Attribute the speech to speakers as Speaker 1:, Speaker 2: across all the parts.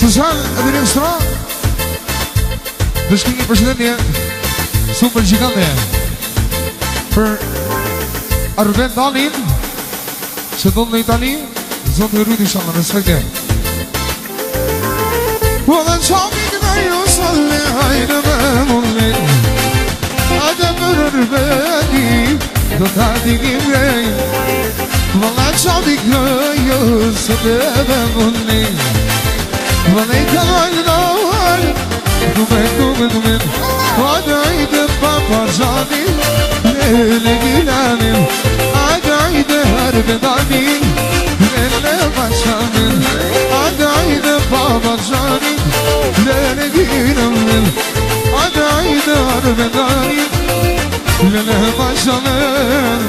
Speaker 1: Special din extra. Deci King președinte super gigante për Arven Dalin që do në Itali zonë në rriti shala respekte Po dhe qami këna ju salle hajnë me mulle Ate për rërbeni do t'a digim rej Valla qami këna ju salle me mulle Valla i kalajnë në hajnë Dumen Adaydı babacanim Lele gilanim Adaydı harbedanim Lele başamim Adaydı babacanim Lele gilanim Adaydı harbedanim Lele başamim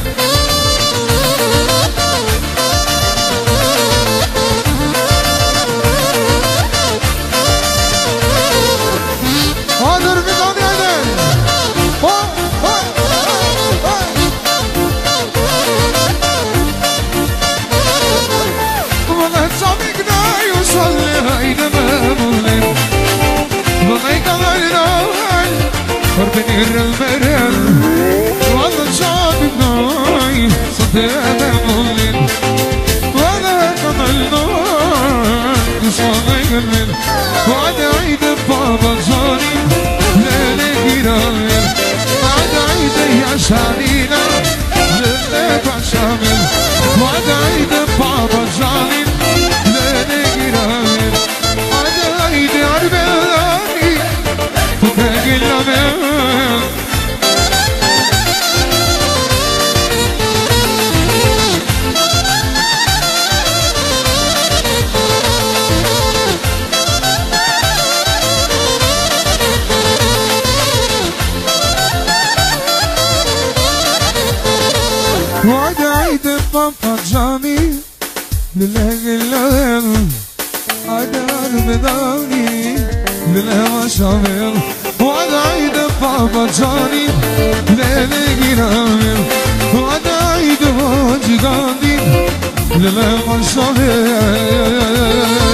Speaker 1: Venir el merel Valla çabuk nay Sadede bulin Valla kanal nay Düşmanay gönlün Vadaydı baba zalim Lele giravil Vadaydı yaşarina Lele başamil Vadaydı baba zalim Lele giravil Vadaydı arbelani Fukegillamel Adaydı papacani Lile gillen Adar bedani Lile başamel Adaydı papacani Lile giramel Adaydı vacigandin Lile başamel